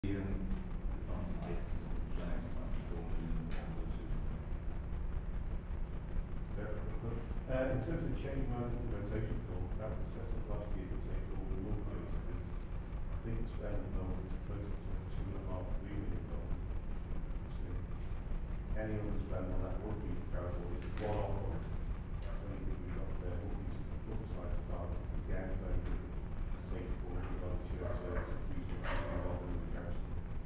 In terms of change management implementation fund, that was set up last year to take all the run cases. I think the spend at the moment is close to £2.5–3 million. So any other spend on that would be comparable. It's one-off or anything we've got there would be put aside to target. Again, if anything to take forward regarding shared services, please do involved in the council.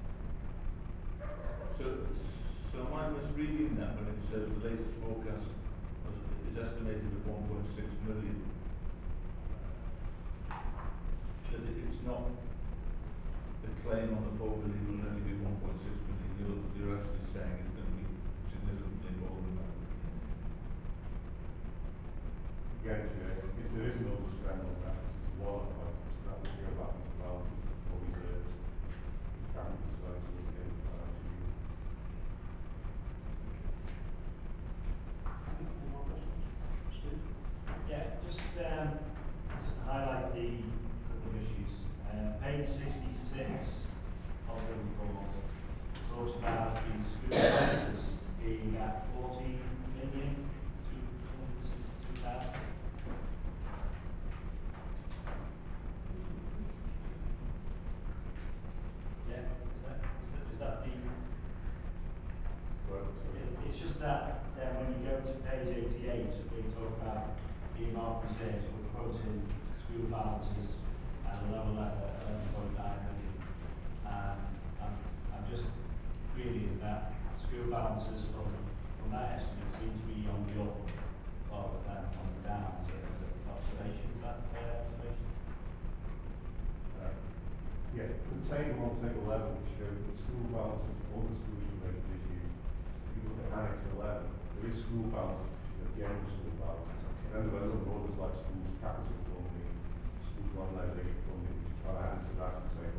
So am I misreading that when it says the latest forecast is estimated at 1.6 million? That it's not the claim on the 4 million will only be 1.6 million. You're actually saying it's going to be significantly more than that. Again, if there is another spend on that, this is one of items, that will go back into balance for reserves. The cabinet decides towards the end of the financial year. Any more questions? Steve? Yeah, just to highlight the couple of issues. Page 66 of the report talks about the school vouchers being at 14,262,000. Yeah, is that the? Right, it's just that then when you go to page 88, where you talk about earmark reserves, we're quoting school balances at a lower level at 11.9 million. I'm just querying that school balances from that estimate seem to be on the up rather than on the down as an observation. Is that a fair observation? Yes, the table on table 11 shows the school balances for all the schools related issues. If you look at Annex 11, there is school balances, which are general school balances. Then there are other others like schools capital funding, schools modernisation funding, which are added to that in table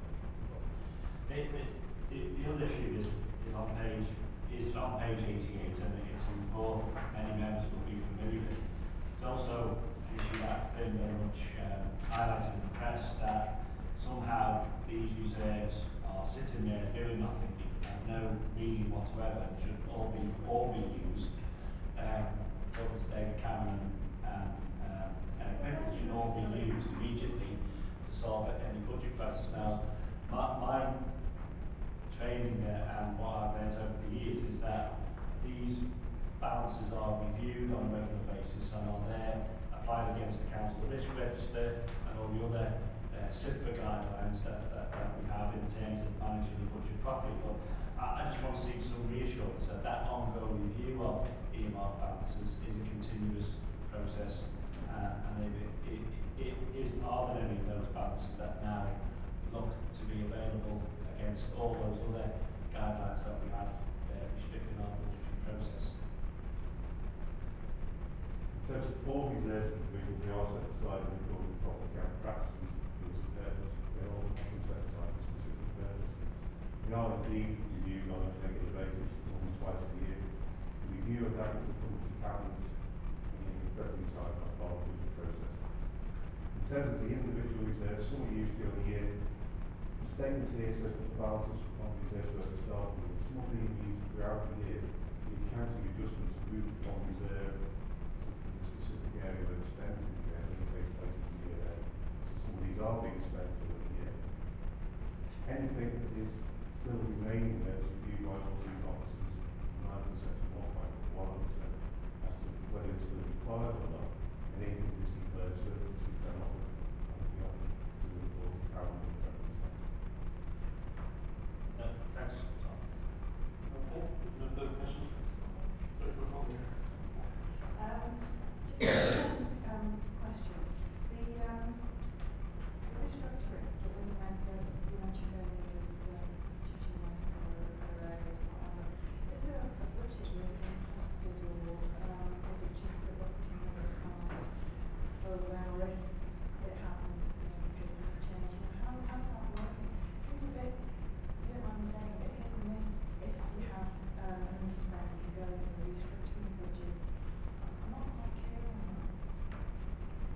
11. The other issue is on page 88, and it's a report many members will be familiar with. It's also an issue that's been very much highlighted in the press that somehow these reserves are sitting there doing nothing, have no meaning whatsoever, and should all be used. Talking to David Cameron and Eric Nichols, should all be used immediately to solve any budget crisis. Now, my training and what I've learned over the years is that these balances are reviewed on a regular basis and are there applied against the council risk register and all the other SIPA guidelines that we have in terms of managing the budget properly. But I just want to see some reassurance that that ongoing review of earmark balances is a continuous process, and are there any of those balances that now look to be available against all those other guidelines that we have restricting our budgetary process? In terms of all reserves individuals, they are set aside in accordance with proper account practices for this purpose. They all have been set aside for specific purposes. They are indeed reviewed on a regular basis, normally twice a year. The review of that will come to cabinet in February time as part of the budget process. In terms of the individual reserves, some are used during the year. The statement here says that the balances on reserves were at the start of the year. Some are being used throughout the year. The accounting adjustments move from reserve to the specific area where the spend is going to take place in the year then. So some of these are being spent during the year. Anything that is still remaining there is reviewed by all the officers in line with section 1.1 as to whether it's still required or not. And anything that is declared surplus is then offered on the offer to the report to cabinet in February time. Thanks, Tom. Okay, no further questions? Sorry, for Colin. Just a question. The restructuring that we implemented, you mentioned earlier with Chichester West or other areas or whatever, is there a budget or is it being costed or is it just that we're putting money aside for when or if it happens, because there's a change? How's that working? It seems a bit, you don't mind me saying, a bit hit and miss if you have a misspend, it can go into the restructuring budget. I'm not quite clear on that.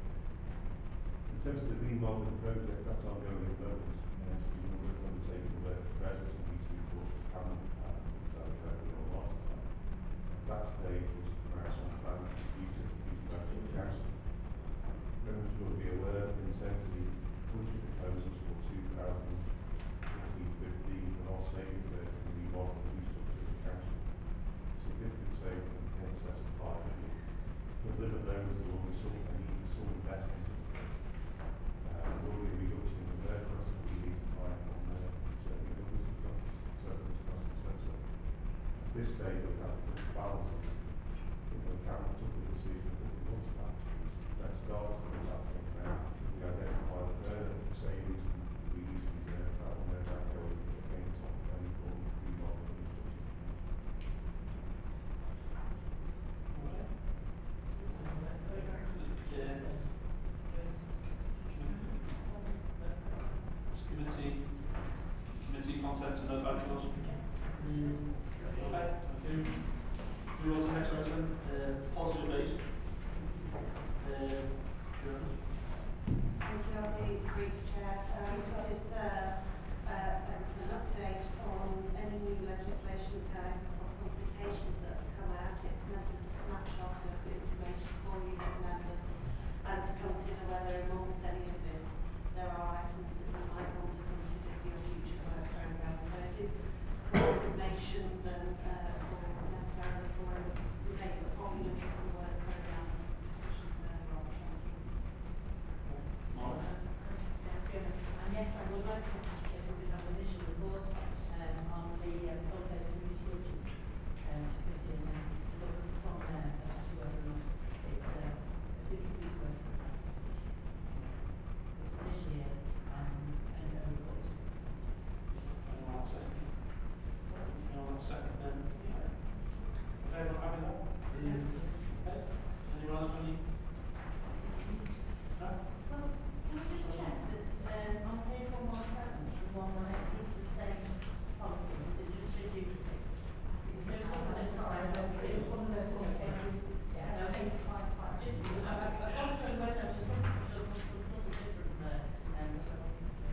In terms of the remodeling project, that's ongoing at the moment. So we will undertake the this stage we've had to put the balance on. The council took the decision a couple of months back. Let's start with what's happening now. We identify the further savings we easily deserve that will no doubt go against what we're paying for remodeling and stuff. Committee contents and no vote yours? Okay, thank you. Move on to the next item, policy update. Joanna? Thank you. I'll be brief, Chair. This is an update on any new legislation, guidance or consultations that have come out. It's meant as a snapshot of information for you as members and to consider whether amongst any of this there are items that you might want to consider for your future work programme. So it is more information than for necessarily for a debate upon the work programme discussion further on. Thank you. Monica? And yes, I would like to suggest we could have an initial report on the solid-based community budgets committee, and then look from there as to whether or not it's a suitable piece of work for us. Initially, a report. Anyone else second? Anyone else second? Okay, everyone happy with that? Okay. Anyone else got any? No? Well, can we just check that on page 117 and 118 is the same policy? Is it just a duplicate? No, sorry, it was one of those ones where we, yeah, okay. Just, I've gone through the website, I just wanted to look for some sort of difference there, because I wasn't clear.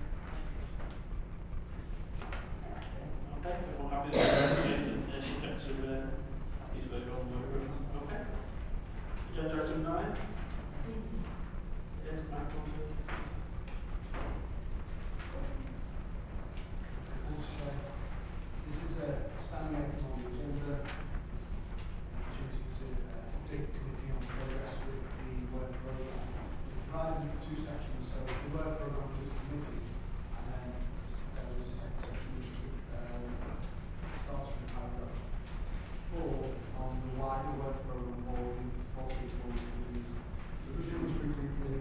Okay, everyone happy with the recommendation subject to happy to vote on the work programme? Okay. Agenda item 9. Mike, do you want to? This is a standing item on the agenda. It's an opportunity to update the committee on progress with the work programme. It's divided into two sections, so the work programme for this committee, and then there's a second section which is starts from paragraph 4 on the wider work programme for the policy for the committees. So just run through briefly.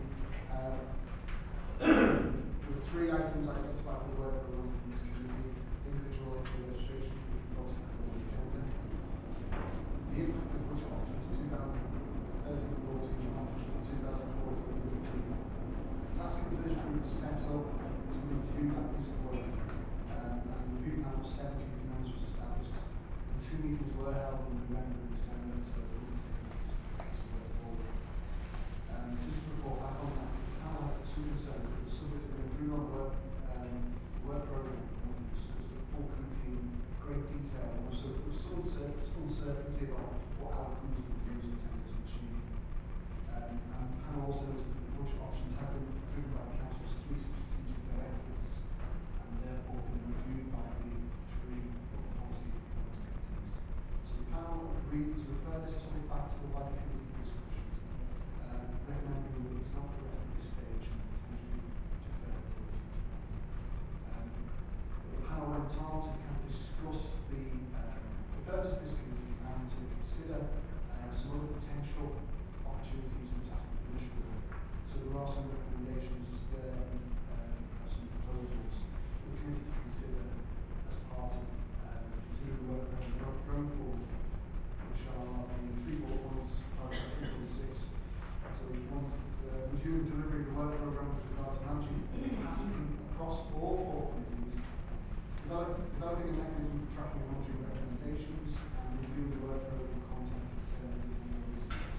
There were 3 items identified for the work programme from this committee: individual electoral registration, which we've obviously put on the agenda; the impact of budget options 2013-14 options for 2014-15. The task and finish group was set up to review that piece of work, and the review panel of 7 committee members was established, and 2 meetings were held in November and December to look at taking that piece of work forward. Just to report back on that, the panel had 2 concerns. That the subject had been included on the work programme and what we discussed at the full committee in great detail, and also there was some uncertainty about what outcomes the reviews intended to achieve. And the panel also noted that the budget options have been driven by the Council's 3 strategic directives and therefore been reviewed by the 3 other policy committees. So the panel agreed to refer this topic back to the wider committee for discussion, recommending that it's not progressed at this stage and potentially deferred until a future point. The panel went on to kind of discuss the purpose of this committee and to consider some other potential opportunities for task and finish work. So there are some recommendations there and some proposals for the committee to consider as part of considering the work programme going forward, which are the 3 bullet points, paragraph 3.6. So one, review and delivery of the work programme with regard to managing capacity across all 4 committees, developing a mechanism for tracking and monitoring recommendations, and reviewing the work programme content in terms of number of visitors.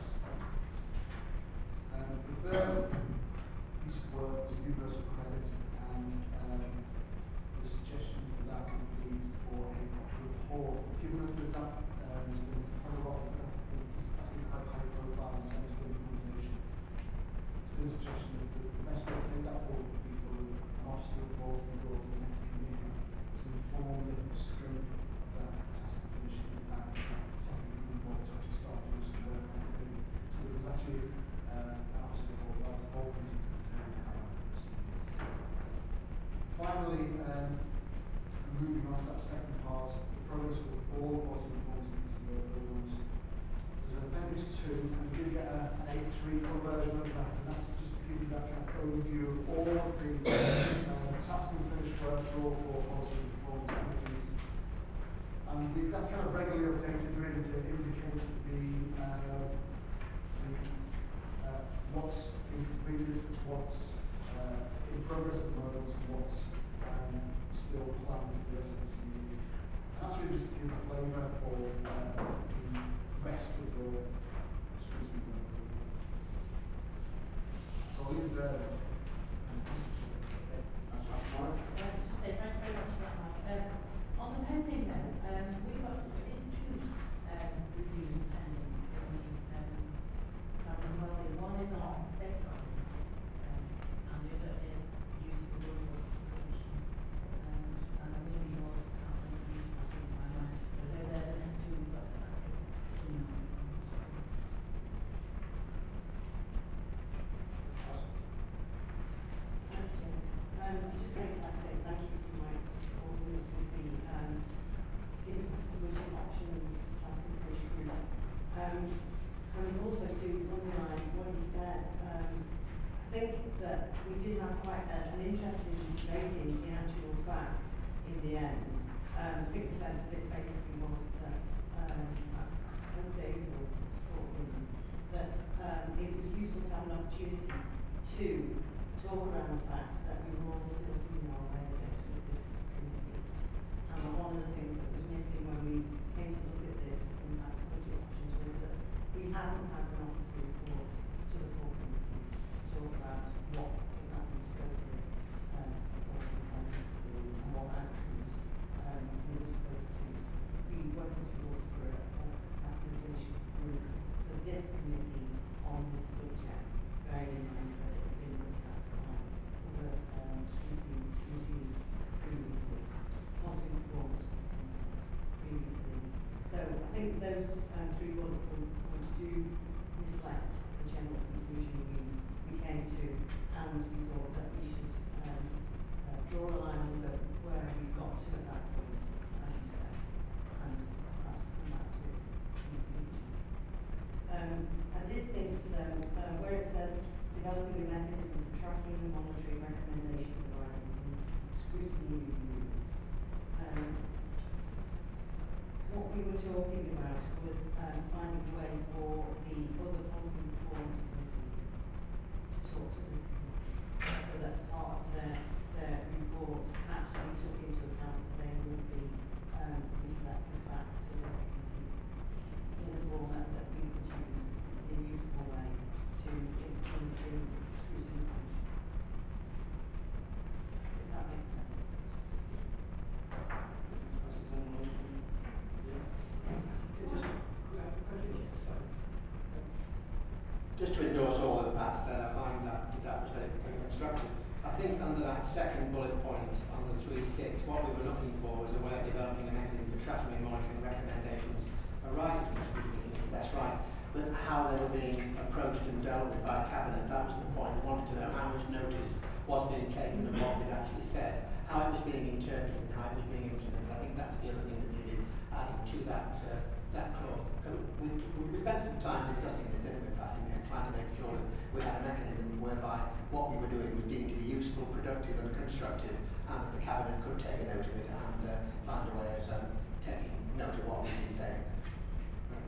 The third piece of work was universal credit, and the suggestion for that would be for a report. Given that there's been quite a lot of that's been quite high profile in terms of implementation, there's been a suggestion that the best way to take that forward would be for an officer report to be brought to the next committee to inform the scope of that task and finish group and setting the group up to actually start doing some work on it really. So there's actually an officer report about the whole committee to determine how that proceeds. Finally, moving on to that second part, the progress of all the policy and performance committee work rules. There's an appendix 2, and you did get an A3 colour version of that, and that's just to give you that kind of overview of all of the task and finished work for all 4 policy and performance committees. And that's kind of regularly updated really to indicate what's been completed, what's in progress at the moment, and what's still planned for the rest of this year. And that's really just to give a flavour for the rest of the scrutiny work. So I'll leave it there. Just to say thanks very much for that, Mike. On the pending then, we've got at least 2 reviews pending in the Government Wellbeing. One is on safeguarding, and the other is using the workforce solutions. And there will be more outcomes for each of us by Mike. But they're the next 2 we've got to start with. Thank you, Chair. I'd just like to say thank you to Mike for supporting us with the publishing options task and finish group. And also to underline what he said, I think that we did have quite an interesting rating in actual fact in the end. I think the sense of it basically was that, I hope David will support these, that it was useful to have an opportunity to talk around the fact that we were all still feeling our way a bit with this committee. And one of the things that was missing when we came to look at this in fact budget options was that we hadn't had an officer report to the full committee to talk about what exactly the scope of force intelligence to do and what outcomes we were supposed to be working towards for a task and finish group for this committee on this subject, bearing in mind that it had been looked at by other scrutiny committees previously, policy and performance committee previously. So I think those 3 bullet points do reflect the general conclusion we came to, and we thought that we should draw a line under where we got to at that point, as you said, and perhaps come back to it in the future. I did think though, where it says developing a mechanism for tracking and monitoring recommendations arising from scrutiny reviews, what we were talking about was finding a way for the other policy and performance committees to talk to this committee, so that part of their reports actually took into account that they would be reflected back to this committee in a format that we could use in a useful way to influence the scrutiny function. If that makes sense. Just to endorse all that Pat said, I find that was very constructive. I think under that second bullet point, under 3.6, what we were looking for was a way of developing a mechanism for tracking and monitoring recommendations arising from scrutiny committee. That's right. But how they were being approached and dealt with by Cabinet, that was the point. We wanted to know how much notice was being taken of what we'd actually said, how it was being interpreted and how it was being implemented. I think that was the other thing that needed adding to that clause. We spent some time discussing this, didn't we, Pat, and trying to make sure that we had a mechanism whereby what we were doing was deemed to be useful, productive and constructive, and that the Cabinet could take a note of it and find a way of taking note of what we've been saying. Thanks.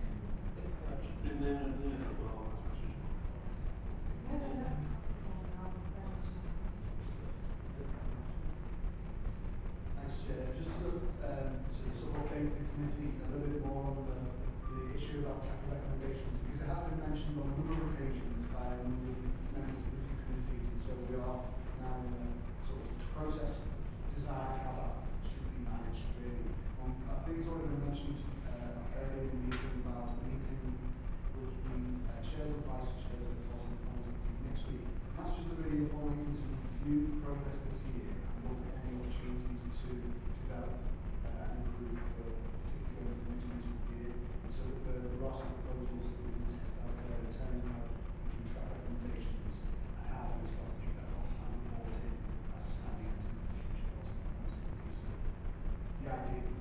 Thanks, Chair. Just to sort of update the committee a little bit more on the issue about tracking recommendations, because it has been mentioned on a number of occasions by a number of members of different committees, and so we are now in a sort of process of deciding how that should be managed, really. I think it's already been mentioned earlier in the meeting about a meeting with the chairs and vice chairs of the policy and performance committees next week. And that's just a really informal meeting to review progress this year and look at any opportunities to develop and improve, particularly going into the next municipal year. And so that there are some proposals that we can test out there in terms of how we can track recommendations and how then we start to pick that up and report in as a standing item for future policy and performance committees. So the idea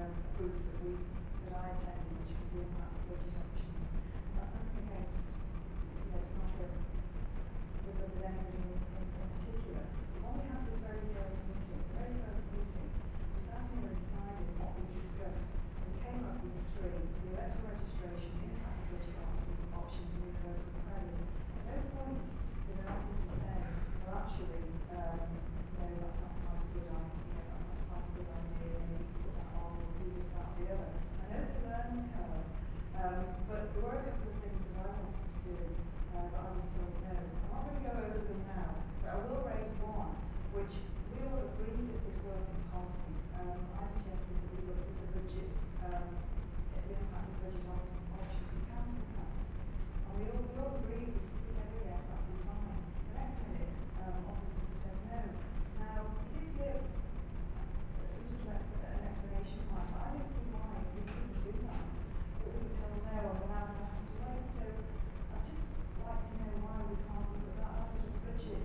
group that I attended, which was the impact of budget options. And that's nothing against, it's not with anybody in particular. But when we had this very first meeting, we sat here and decided what we discussed. We came up with the three: the electoral registration, the impact of budget options, and universal credit. At no point did an officer say, well, actually, that's not quite a good idea. That's not quite a good idea. Maybe put that on, or do this, that, or the other. I know it's a learning curve, but there were a couple of things that I wanted to do, but I was told no. I'm not going to go over them now, but I will raise one, which we all agreed at this working party. I suggested that we looked at the budget, the impact of budget options for council tax. And we all agreed, we said, oh yes, that would be fine. The next minute, officers have said no. Now, we did give some sort of an explanation point, but I didn't see why we couldn't do that. But we were told no, and we're now going to have to wait. So I'd just like to know why we can't look at that. That's sort of budget,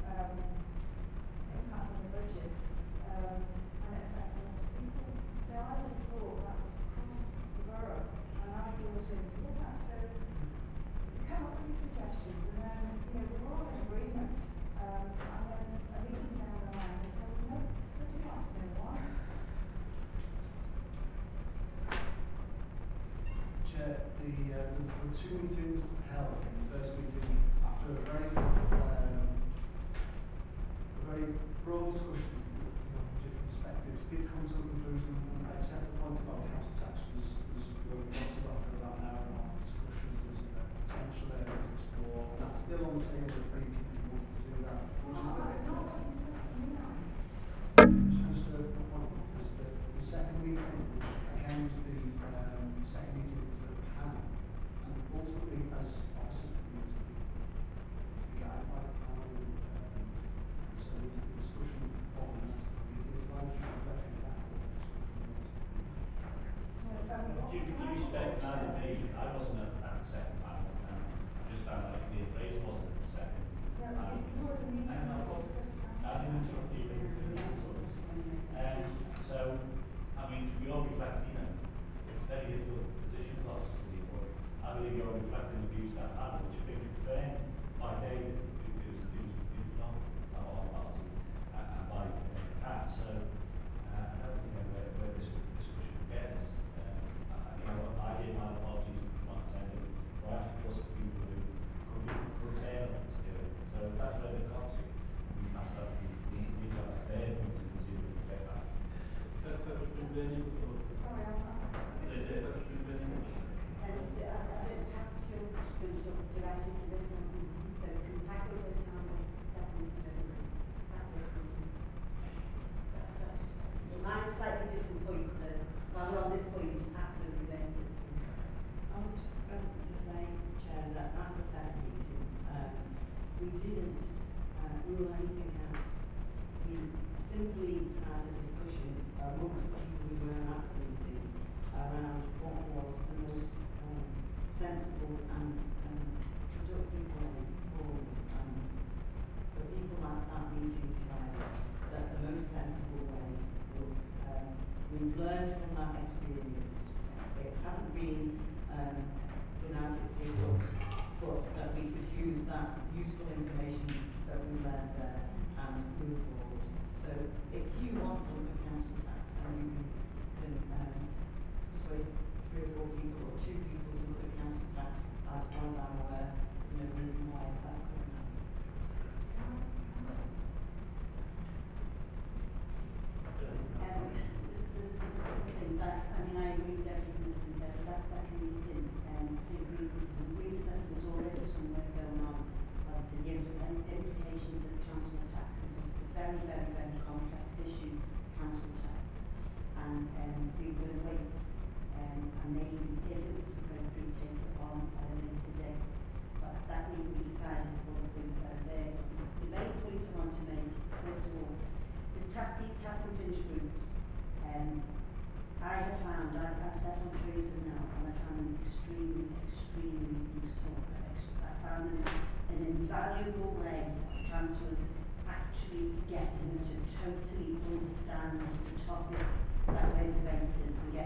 impact on the budget, and it affects a lot of people. So I would have thought that was across the borough, and I brought in to look at. So we come up with these suggestions, and then, we're all in agreement, and then a meeting down the line, we told them no. So I'd just like to know why. Chair, the two meetings held, and the first meeting, after a very broad discussion with different perspectives, did come to a conclusion, and I accept the point about council tax was worked on. So after about an hour and a half of discussions, there's a potential area to explore, and that's still on the table if the committee wants to do that. Well, that's not what you said to me, Alan. Just understood the point, because the second meeting, which again was the second meeting that was the panel, and ultimately as officers we need to be guided by the panel, and so the discussion following that meeting, so I was just reflecting back on what the discussion was. No, I mean, what Due can I due just say, respect, neither Chair? me. I wasn't at the second panel, and I just found out Ian Fraser wasn't at the second. No, you were at the meeting I know, where we but discussed council I didn't tax. interrupt you in the talk. When you make the decision. So, I mean, you're reflecting, it's a very difficult position as officers, but I believe you're reflecting the views that I've had, which have been confirmed by David, who's not part of our party, and by Kat. So, I don't really know where this discussion will get us. I gave my apologies for not attending, but I have to trust the people who could turn up to do it. So that's where they've got to. We have to need to have a third meeting to see if we can get that. Sorry, I'm I think Pat's going to sort of direct me to this, and so can Pat go first and I'll go second, I don't know. Pat goes first. Mine's slightly different points, so while we're on this point, Pat's going to relate it. I was just going to say, Chair, that at the second meeting, we didn't rule anything out. We simply had a discussion amongst the people who were at the meeting around what was the most sensible and productive way forward. And the people at that meeting decided that the most sensible way was we'd learned from that experience. It hadn't been without its hiccups, but that we could use that useful information that we learned there and move forward. So if you want to look at council tax, then you can persuade 3 or 4 people or 2 people to look at council tax. As far as I'm aware, there's no reason why that couldn't happen. There's a couple of things. I mean, I agree with everything that's been said, but that second meeting, I think we agreed that there was already some work going on to the implications of council tax, because it's a very, very, very complex issue, council tax. And we will wait and maybe, if it was appropriate, take it on at a later date. But that we decided one of the things that are there. The main point I want to make is, first of all, these task and finish groups, I have found, I've sat on 3 of them now, and I found them extremely, extremely useful. I found them an invaluable way of councillors actually getting to totally understand the topic that we're debating and get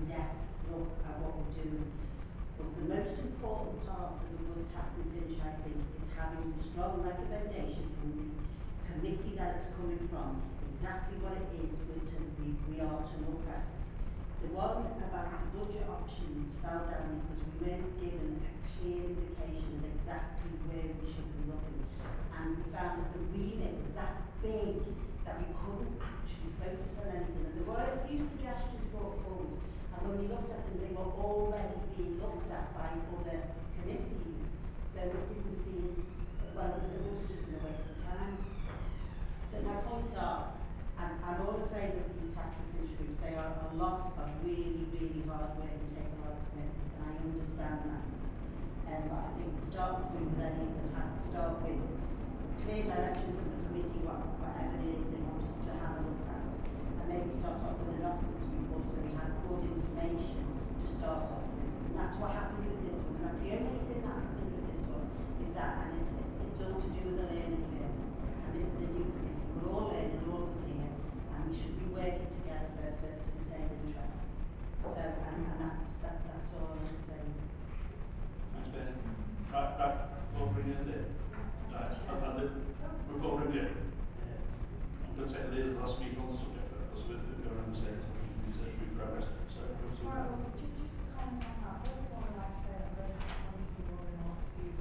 in-depth look at what we're doing. But the most important part of a good task and finish, I think, is having the strong recommendation from the committee that it's coming from, exactly what it is we are to look at. The one about the budget options fell down because we weren't given a clear indication of exactly where we should be looking. And we found that the remit was that big that we couldn't actually focus on anything. And there were a few suggestions brought forward, and when we looked at them, they were already being looked at by other committees. So it didn't seem, well, it would have just been a waste of time. So my points are, I'm all in favour of these task and finish groups. They are a lot of really, really hard work and take a lot of commitment, and I understand that. But I think the starting point with any of them has to start with clear direction from the committee, whatever it is they want us to have a look at, and maybe start off with an officer's report so we have good information to start off with. And that's what happened with this one, and that's the only thing that happened with this one, is that, and it's all to do with the learning curve. And this is a new committee. We're all learning, all of us here, and we should be working together for the same interests. So, and that's all I want to say. Thanks, Ben. Right, over in there. Right, and the report review. I'm going to take the lead as the last speaker on the subject because we're on the same research through progress. So, over to you. Right, well, just to comment on that. First of all, I'd like to say that I'm very disappointed with your remarks, Steve,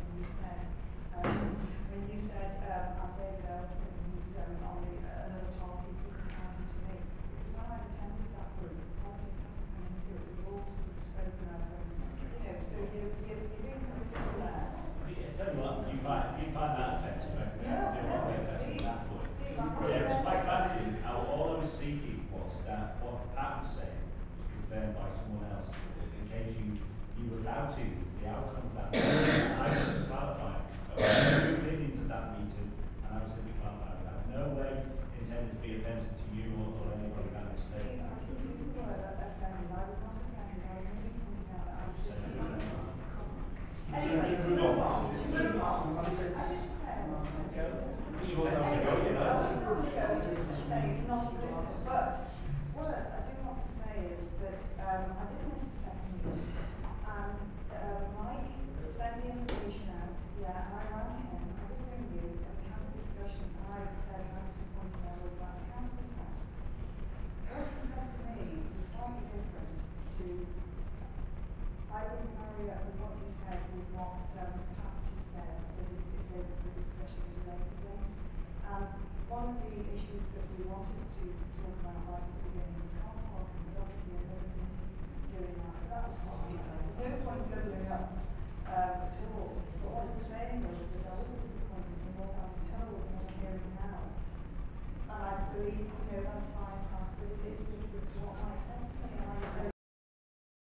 when you said I'm David Elton, who's on the another party, different party to me. Because when I've attended that group, politics hasn't come into it. We've all sort of spoken of them, so you're being political there. I tell you what, you find that offensive, I can do a lot more offensive than that would. Steve, I'm not Yeah, because quite offended. frankly, all I was seeking was that what Pat was saying was confirmed by someone else, in case you were doubting the outcome of that meeting. I was just clarifying. So I had two opinions at that meeting, and I was simply clarifying that. No way intended to be offensive to you or anybody by mistake. Steve, I didn't use the word offended. I was not offended. I was merely pointing out that I was disappointed. Anyway, to move on. I didn't say I was offended. Anyway, I wasn't having a go. I was just saying it's not political. But what I do want to say is that I did miss the second meeting, and Mike sent the invitation out, and I rang him. I did ring you, and we had a discussion, and I said how disappointed I was about the council tax. What he said to me was slightly different to, I wouldn't marry up with what you said with what Pat just said, that it's open for discussion at a later date. One of the issues that we wanted to talk about right at the beginning was car parking, but obviously another committee's doing that, so that was fine. There's no point doubling up at all. But what I'm saying is that I wasn't disappointed in what I was told and what I'm hearing now. And I believe, that's